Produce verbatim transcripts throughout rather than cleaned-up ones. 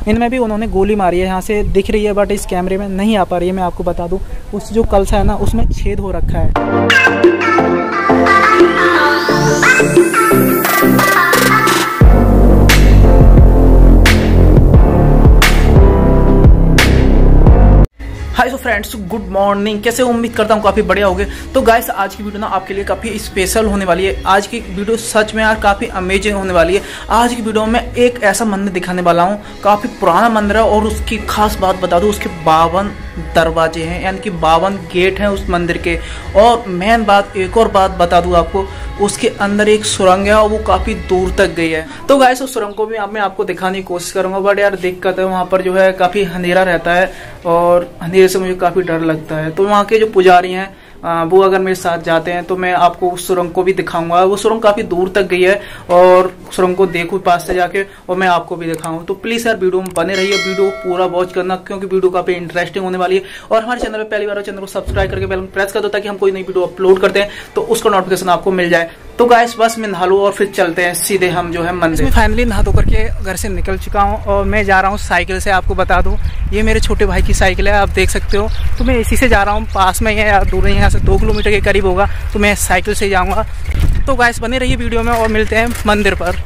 इनमें भी उन्होंने गोली मारी है। यहाँ से दिख रही है बट इस कैमरे में नहीं आ पा रही है। मैं आपको बता दूँ, उस जो कलसा है ना उसमें छेद हो रखा है। Hi so friends, good morning. कैसे उम्मीद करता हूँ काफ़ी बढ़िया होगे। तो गाइस आज की वीडियो ना आपके लिए काफ़ी स्पेशल होने वाली है। आज की वीडियो सच में यार काफ़ी अमेजिंग होने वाली है। आज की वीडियो में एक ऐसा मंदिर दिखाने वाला हूँ, काफ़ी पुराना मंदिर है और उसकी खास बात बता दूँ, उसके बावन दरवाजे हैं, यानी कि बावन गेट हैं उस मंदिर के। और मेन बात, एक और बात बता दूँ आपको, उसके अंदर एक सुरंग है और वो काफ़ी दूर तक गई है। तो गाइस उस सुरंग को भी मैं आपको दिखाने की कोशिश करूँगा, बट यार दिक्कत है वहाँ पर जो है काफ़ी अंधेरा रहता है और अंधेरे से मुझे काफ़ी डर लगता है। तो वहाँ के जो पुजारी हैं वो अगर मेरे साथ जाते हैं तो मैं आपको उस सुरंग को भी दिखाऊंगा। वो सुरंग काफ़ी दूर तक गई है और सुरंग को देखूँ पास से जाके और मैं आपको भी दिखाऊँ। तो प्लीज़ यार वीडियो में बने रहिए, वीडियो पूरा वॉच करना क्योंकि वीडियो काफ़ी इंटरेस्टिंग होने वाली है। और हमारे चैनल पर पहली बार चैनल को सब्सक्राइब करके बेल प्रेस कर दो ताकि हम कोई नई वीडियो अपलोड करते हैं तो उसका नोटिफिकेशन आपको मिल जाए। तो गाइस बस मैं नहा लूँ और फिर चलते हैं सीधे हम जो है मंदिर। फाइनली नहा धो करके घर से निकल चुका हूँ और मैं जा रहा हूँ साइकिल से। आपको बता दूँ ये मेरे छोटे भाई की साइकिल है, आप देख सकते हो। तो मैं इसी से जा रहा हूँ, पास में है या दूर नहीं, यहाँ से दो किलोमीटर के करीब होगा, तो मैं साइकिल से जाऊँगा। तो गाइस बने रहिए वीडियो में और मिलते हैं मंदिर पर।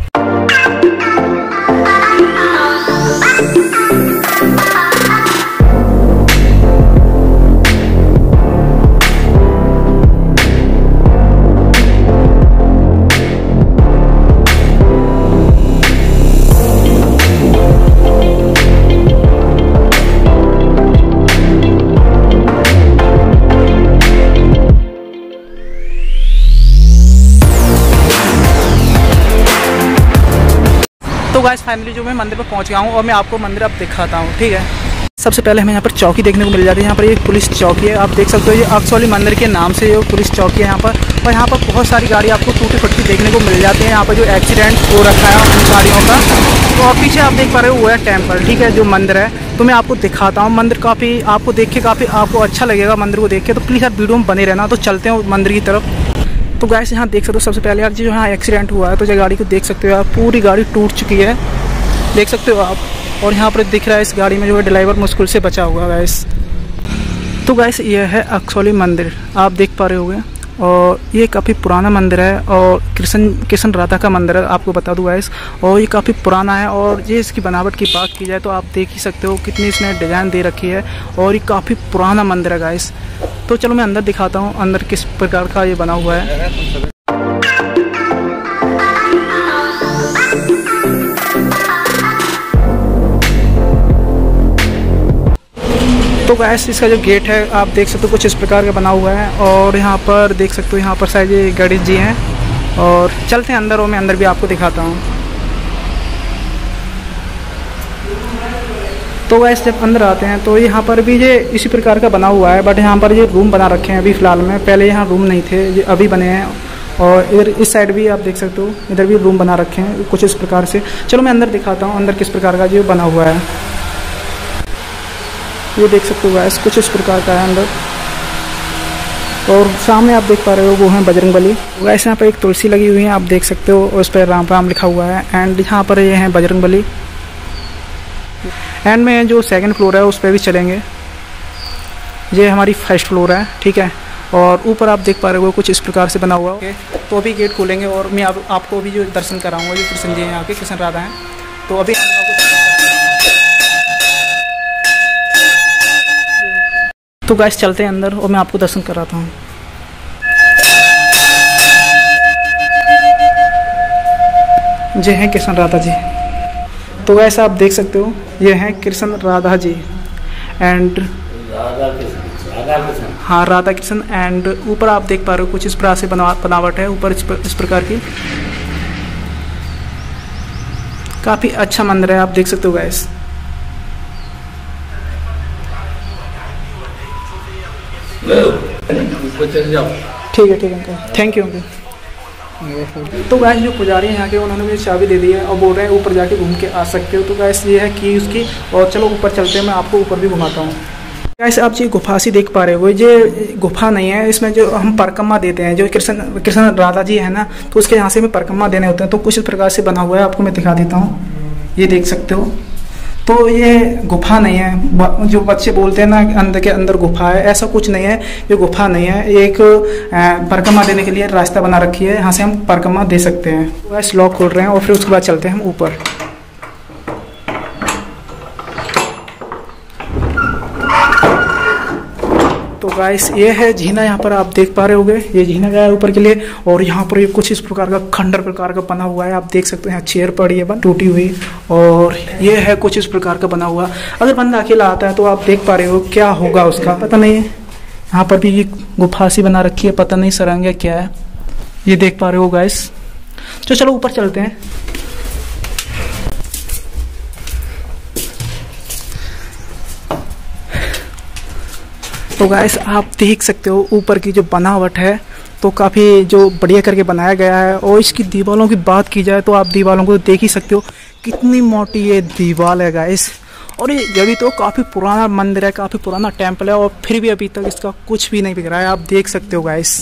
तो गाइस फाइनली जो मैं मंदिर पर पहुंच गया हूं और मैं आपको मंदिर अब दिखाता हूं, ठीक है। सबसे पहले हमें यहाँ पर चौकी देखने को मिल जाती है। यहाँ पर एक पुलिस चौकी है, आप देख सकते हो। ये अक्सौली मंदिर के नाम से ये पुलिस चौकी है यहाँ पर। और यहाँ पर बहुत सारी गाड़ी आपको टूटी फटती देखने को मिल जाती है। यहाँ पर जो एक्सीडेंट हो रखा है उन गाड़ियों का। तो और पीछे आप देख पा रहे हो वो है टेम्पल, ठीक है, जो मंदिर है। तो मैं आपको दिखाता हूँ मंदिर, काफ़ी आपको देख के काफ़ी आपको अच्छा लगेगा मंदिर को देख के। तो प्लीज़ यार वीडियो में बने रहना। तो चलते हैं मंदिर की तरफ। तो गाइस यहाँ देख सकते हो, सबसे पहले यार जो यहाँ एक्सीडेंट हुआ है तो जो गाड़ी को देख सकते हो आप, पूरी गाड़ी टूट चुकी है, देख सकते हो आप। और यहाँ पर दिख रहा है इस गाड़ी में जो है ड्राइवर मुश्किल से बचा हुआ है गाइस। तो गाइस ये है अक्सौली मंदिर, आप देख पा रहे होंगे। और ये काफ़ी पुराना मंदिर है और कृष्ण कृष्ण राधा का मंदिर है, आपको बता दूँ गाइस। और ये काफ़ी पुराना है और ये इसकी बनावट की बात की जाए तो आप देख ही सकते हो कितनी इसने डिज़ाइन दे रखी है। और ये काफ़ी पुराना मंदिर है गाइस। तो चलो मैं अंदर दिखाता हूँ अंदर किस प्रकार का ये बना हुआ है। तो गाइस इसका जो गेट है आप देख सकते हो कुछ इस प्रकार का बना हुआ है। और यहाँ पर देख सकते हो यहाँ पर शायद ये गणेश जी हैं। और चलते हैं अंदर और मैं अंदर भी आपको दिखाता हूँ। तो गाइस जब अंदर आते हैं तो यहाँ पर भी ये इसी प्रकार का बना हुआ है, बट यहाँ पर ये रूम बना रखे हैं अभी फ़िलहाल में। पहले यहाँ रूम नहीं थे, ये अभी बने हैं। और इधर इस साइड भी आप देख सकते हो, इधर भी रूम बना रखे हैं कुछ इस प्रकार से। चलो मैं अंदर दिखाता हूँ अंदर किस प्रकार का जो बना हुआ है। ये देख सकते हो गाइस कुछ इस प्रकार का है अंदर। और सामने आप देख पा रहे हो वो है बजरंगबली। गाइस यहाँ पर एक तुलसी लगी हुई है, आप देख सकते हो, और उस पर राम राम लिखा हुआ है। एंड यहाँ पर ये है बजरंगबली। एंड में जो सेकंड फ्लोर है उस पर भी चलेंगे। ये हमारी फर्स्ट फ्लोर है, ठीक है। और ऊपर आप देख पा रहे हो कुछ इस प्रकार से बना हुआ है। तो अभी गेट खोलेंगे और मैं आप, आपको भी जो दर्शन कराऊंगा। जो कृष्ण जी हैं यहाँ के, कृष्ण राधा हैं। तो अभी तो गाइस चलते हैं अंदर और मैं आपको दर्शन कराता हूँ। ये हैं कृष्ण राधा जी। तो गाइस आप देख सकते हो ये हैं कृष्ण राधा जी। एंड हाँ राधा कृष्ण। एंड ऊपर आप देख पा रहे हो कुछ इस प्रकार से बना बनावट है ऊपर इस प्रकार की। काफ़ी अच्छा मंदिर है, आप देख सकते हो गाइस। ठीक है ठीक है, थैंक यू अंकल। तो गाइस जो पुजारी हैं यहाँ के उन्होंने मुझे चाबी दे दी है और बोल रहे हैं ऊपर जाके घूम के आ सकते हो। तो गाइस ये है की उसकी। और चलो ऊपर चलते हैं, मैं आपको ऊपर भी घुमाता हूँ। गाइस आप ये गुफा सी देख पा रहे हो, ये गुफा नहीं है, इसमें जो हम परिक्रमा देते हैं, जो कृष्ण कृष्ण राधा जी है ना, तो उसके यहाँ से में परिक्रमा देने होते हैं। तो कुछ इस प्रकार से बना हुआ है, आपको मैं दिखा देता हूँ। ये देख सकते हो। तो ये गुफा नहीं है, जो बच्चे बोलते हैं ना अंदर के अंदर गुफा है, ऐसा कुछ नहीं है। ये गुफा नहीं है, एक परिक्रमा देने के लिए रास्ता बना रखी है, यहाँ से हम परिक्रमा दे सकते हैं। बस लॉक खोल रहे हैं और फिर उसके बाद चलते हैं हम ऊपर। तो गाइस ये है झीना, यहाँ पर आप देख पा रहे होगे, ये झीना गया है ऊपर के लिए। और यहाँ पर ये कुछ इस प्रकार का खंडर प्रकार का बना हुआ है, आप देख सकते हैं। यहाँ चेयर पड़ी है टूटी हुई, और ये है कुछ इस प्रकार का बना हुआ। अगर बंदा अकेला आता है तो आप देख पा रहे हो क्या होगा उसका, पता नहीं है। यहाँ पर भी ये गुफा सी बना रखी है, पता नहीं सरंग क्या है, ये देख पा रहे हो गाइस। तो चलो ऊपर चलते हैं। तो गाइस आप देख सकते हो ऊपर की जो बनावट है तो काफ़ी जो बढ़िया करके बनाया गया है। और इसकी दीवारों की बात की जाए तो आप दीवारों को देख ही सकते हो कितनी मोटी ये दीवार है गाइस। और ये अभी तो काफ़ी पुराना मंदिर है, काफ़ी पुराना टेम्पल है, और फिर भी अभी तक इसका कुछ भी नहीं बिक रहा है, आप देख सकते हो गाइस।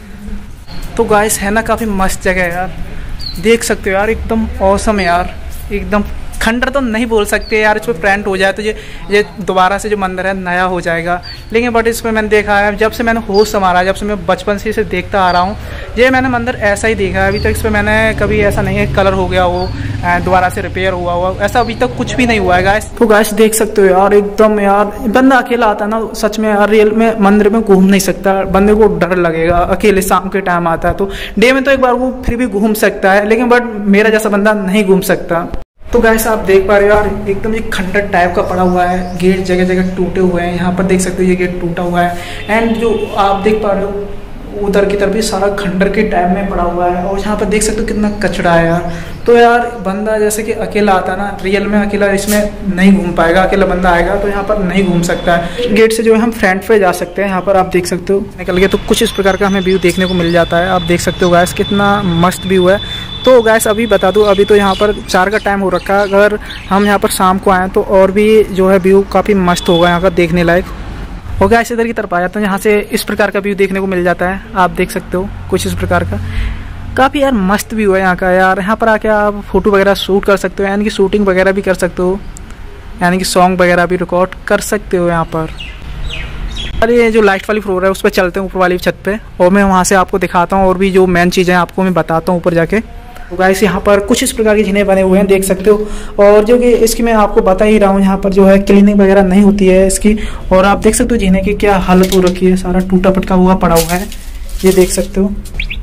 तो गाइस है ना काफ़ी मस्त जगह है यार, देख सकते हो यार, एकदम औसम है यार, एकदम खंडर तो नहीं बोल सकते यार, इस पर प्रिंट हो जाए तो ये ये दोबारा से जो मंदिर है नया हो जाएगा। लेकिन बट इसमें मैंने देखा है, जब से मैंने होश संभाला, जब से मैं बचपन से इसे देखता आ रहा हूँ, ये मैंने मंदिर ऐसा ही देखा है। अभी तक इस पर मैंने कभी ऐसा नहीं है कलर हो गया हो, दोबारा से रिपेयर हुआ हुआ, ऐसा अभी तक कुछ भी नहीं हुआ है गाइस। तो गाइस देख सकते हो यार, एकदम यार बंदा अकेला आता है ना, सच में यार रियल में मंदिर में घूम नहीं सकता, बंदे को डर लगेगा। अकेले शाम के टाइम आता है तो डे में तो एक बार वो फिर भी घूम सकता है, लेकिन बट मेरा जैसा बंदा नहीं घूम सकता। तो गाइस आप देख पा रहे हो यार, एकदम ये खंडर टाइप का पड़ा हुआ है, गेट जगह जगह टूटे हुए हैं। यहाँ पर देख सकते हो ये गेट टूटा हुआ है, एंड जो आप देख पा रहे हो उधर की तरफ भी सारा खंडर के टाइप में पड़ा हुआ है। और यहाँ पर देख सकते हो कितना कचरा है यार। तो यार बंदा जैसे कि अकेला आता है ना, रियल में अकेला इसमें नहीं घूम पाएगा, अकेला बंदा आएगा तो यहाँ पर नहीं घूम सकता है। गेट से जो है हम फ्रंट पे जा सकते हैं, यहाँ पर आप देख सकते हो निकल गए तो कुछ इस प्रकार का हमें व्यू देखने को मिल जाता है। आप देख सकते हो गैस कितना मस्त व्यू है। तो गैस अभी बता दूं, अभी तो यहाँ पर चार का टाइम हो रखा है, अगर हम यहाँ पर शाम को आएँ तो और भी जो है व्यू काफ़ी मस्त होगा यहाँ का देखने लायक। और गैस इधर की तरफ आ जाता है, यहाँ से इस प्रकार का व्यू देखने को मिल जाता है, आप देख सकते हो कुछ इस प्रकार का। काफ़ी यार मस्त व्यू है यहाँ का यार। यहाँ पर आके आप फोटो वगैरह शूट कर सकते हो, यानी कि शूटिंग वगैरह भी कर सकते हो, यानी कि सॉन्ग वगैरह भी रिकॉर्ड कर सकते हो यहाँ पर। अरे ये जो लाइट वाली फ्लोर है उस पर चलते हैं, ऊपर वाली छत पे, और मैं वहाँ से आपको दिखाता हूँ और भी जो मेन चीज़ें आपको मैं बताता हूँ ऊपर जाके। तो गाइस यहाँ पर कुछ इस प्रकार के झीने बने हुए हैं, देख सकते हो। और जो कि इसकी मैं आपको बता ही रहा हूँ, यहाँ पर जो है क्लीनिंग वगैरह नहीं होती है इसकी। और आप देख सकते हो झीने की क्या हालत हो रखी है, सारा टूटा पटका हुआ पड़ा हुआ है, ये देख सकते हो,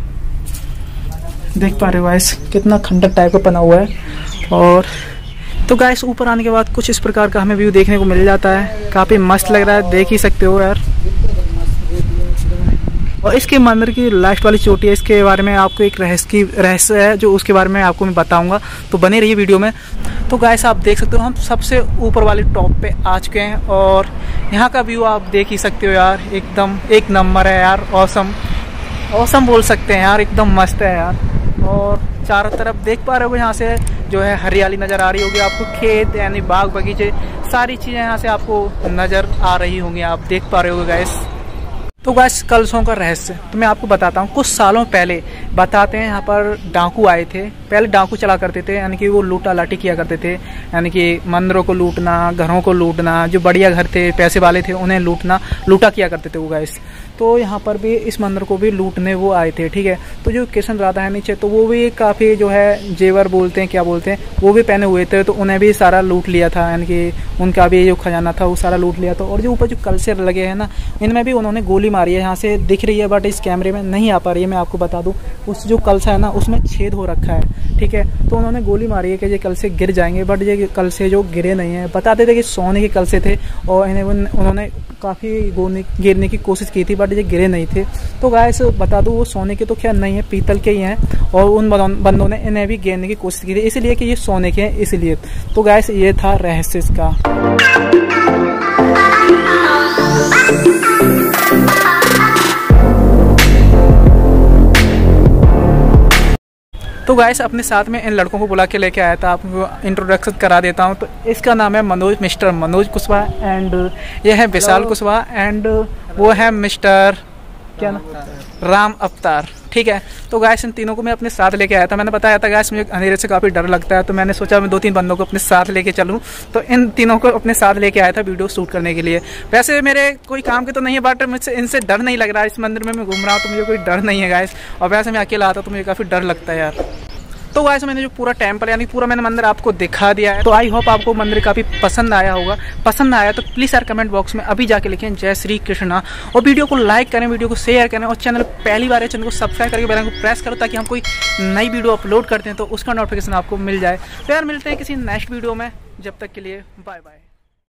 देख पा रहे हो गाइस कितना खंडर टाइप का बना हुआ है। और तो गाइस ऊपर आने के बाद कुछ इस प्रकार का हमें व्यू देखने को मिल जाता है, काफ़ी मस्त लग रहा है, देख ही सकते हो यार। और इसके मंदिर की लास्ट वाली चोटी है, इसके बारे में आपको एक रहस्य की रहस्य है जो उसके बारे में आपको मैं बताऊंगा, तो बने रहिए वीडियो में। तो गाइस आप देख सकते हो हम सबसे ऊपर वाली टॉप पे आ चुके हैं, और यहाँ का व्यू आप देख ही सकते हो यार, एकदम एक नंबर है यार, ऑसम ऑसम बोल सकते हैं यार, एकदम मस्त है यार। और चारों तरफ देख पा रहे हो यहाँ से जो है हरियाली नज़र आ रही होगी आपको, खेत यानी बाग बगीचे सारी चीज़ें यहाँ से आपको नज़र आ रही होंगी, आप देख पा रहे हो गाइस। तो गाइस कलशों का रहस्य तो मैं आपको बताता हूँ। कुछ सालों पहले बताते हैं यहाँ पर डाकू आए थे, पहले डाकू चला करते थे, यानी कि वो लूटा लाटी किया करते थे, यानी कि मंदिरों को लूटना, घरों को लूटना, जो बढ़िया घर थे पैसे वाले थे उन्हें लूटना लूटा किया करते थे वो गाइस। तो यहाँ पर भी इस मंदिर को भी लूटने वो आए थे, ठीक है। तो जो कृष्ण राधा है नीचे, तो वो भी काफ़ी जो है जेवर बोलते हैं क्या बोलते हैं, वो भी पहने हुए थे, तो उन्हें भी सारा लूट लिया था, यानी कि उनका भी जो खजाना था वो सारा लूट लिया था। और जो ऊपर जो कलशे लगे हैं ना, इनमें भी उन्होंने गोली मारी है, यहाँ से दिख रही है बट इस कैमरे में नहीं आ पा रही है, मैं आपको बता दूँ। उस जो कलशा है ना उसमें छेद हो रखा है, ठीक है। तो उन्होंने गोली मारी है कि ये कलशे गिर जाएंगे, बट ये कलशे जो गिरे नहीं है। बताते थे कि सोने के कलशे थे और इन्हें उन्होंने काफ़ी गिरने की कोशिश की थी, बट ये गिरे नहीं थे। तो गाइस बता दूँ वो सोने के तो क्या नहीं है, पीतल के ही हैं, और उन बंदों ने इन्हें भी गिरने की कोशिश की थी, इसलिए कि ये सोने के हैं इसलिए। तो गाइस ये था रहस्य इसका। तो गाइस अपने साथ में इन लड़कों को बुला के लेके आया था, आपको इंट्रोडक्शन करा देता हूँ। तो इसका नाम है मनोज, मिस्टर मनोज कुशवाहा, एंड ये है विशाल कुशवाहा, एंड वो है मिस्टर क्या नाम, राम अवतार, ठीक है। तो गैस इन तीनों को मैं अपने साथ लेके आया था। मैंने बताया था गैस मुझे अंधेरे से काफ़ी डर लगता है, तो मैंने सोचा मैं दो तीन बंदों को अपने साथ लेके चलूँ, तो इन तीनों को अपने साथ लेके आया था वीडियो शूट करने के लिए। वैसे मेरे कोई काम के तो नहीं है, बट मुझसे इनसे डर नहीं लग रहा है। इस मंदिर में मैं घूम रहा हूँ तो मुझे कोई डर नहीं है गैस, और वैसे मैं अकेला आता तो मुझे काफ़ी डर लगता है यार। तो गाइस मैंने जो पूरा टेम्पल यानी पूरा मैंने मंदिर आपको दिखा दिया है। तो आई होप आपको मंदिर काफ़ी पसंद आया होगा। पसंद आया तो प्लीज़ यार कमेंट बॉक्स में अभी जाके लिखें जय श्री कृष्णा, और वीडियो को लाइक करें, वीडियो को शेयर करें, और चैनल पहली बार है चैनल को सब्सक्राइब करके बेल आइकन को प्रेस करो ताकि हम कोई नई वीडियो अपलोड करते हैं तो उसका नोटिफिकेशन आपको मिल जाए। तो यार मिलते हैं किसी नेक्स्ट वीडियो में, जब तक के लिए बाय बाय।